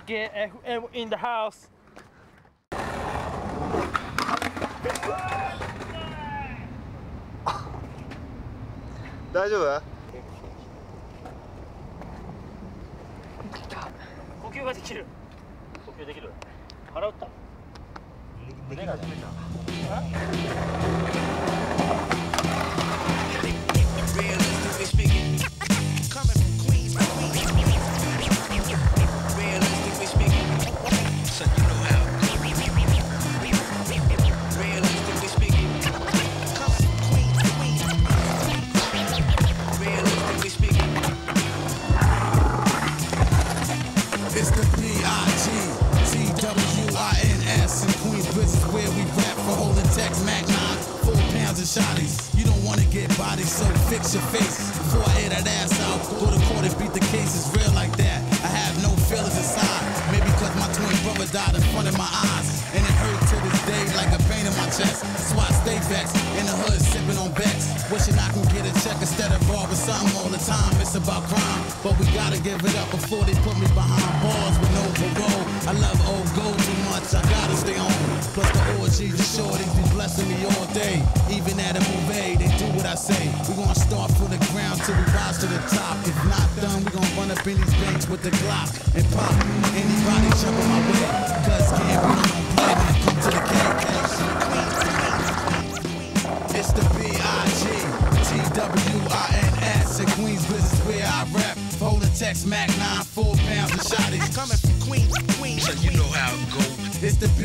TKFM in the house. 大丈夫？ 呼吸ができる。呼吸できる。腹打った。胸が始めた。 It's the PIGTWINS in Queensbridge is where we rap for holding text Mac 9, 4 pounds of shotties. You don't wanna get bodied, so fix your face. Before I air that ass out, go to court and beat the case. It's real like that. I have no feelings inside. Maybe cause my twin brother died in front of my eyes, and it hurt to this day like a pain in my chest. That's why I stay vexed in the hood sipping on Bex. Wishing I can get a check instead of robbing something all the time. It's about crime, but we gotta give it up before they put me behind bars with no parole. I love old gold too much, I gotta stay home. Plus the orgies, the shorties be blessing me all day. Even at a movie, they do what I say. We gonna start from the ground till we rise to the top. If not done, we gonna run up in these banks with the Glock and pop anybody jumping my way. Cause can't be no play when it come to the game. It's the BIGTWINS in Queensbridge is where I rap. Holding text Mac 9, 4 pounds of shotties. Coming from Queens, so you know how it go. It's the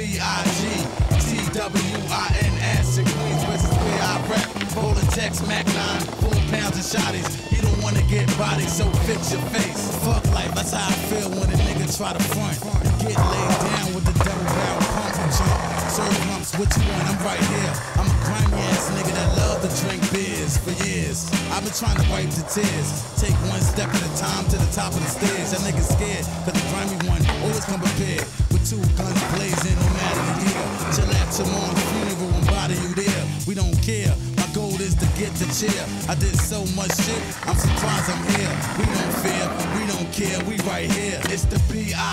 BIGTWINS in Queensbridge is where I rap. Holding text Mac 9, 4 pounds of shotties. You don't wanna get bodied, so fix your face. Fuck life, that's how I feel when a nigga try to front. Get laid down with the double barrel pump and jump. Serve lumps, what you want? I'm right here. I'm a grimy ass nigga that love to drink beers for years. I've been trying to wipe the tears. Take one step at a time to the top of the stairs. That nigga scared, cause the grimy one always come prepared. With 2 guns blazing, no matter the year. Till at tomorrow's funeral and body you there. We don't care. My goal is to get the chair. I did so much shit, I'm surprised I'm here. We don't fear, we don't care, we right here. It's the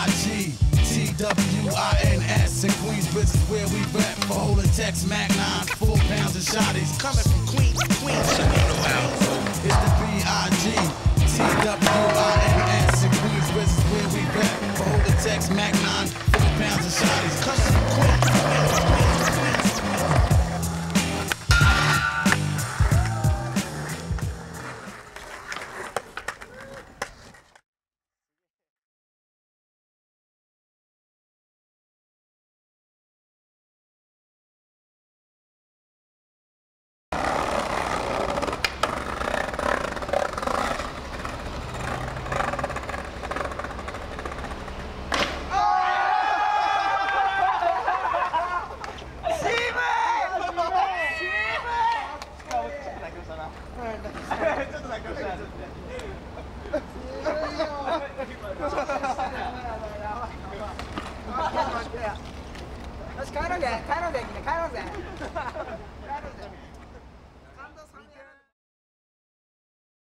BIGTWINS in Queensbridge is where we rap. For holding text Mac 9, 4 pounds of shotties. Coming from Queens.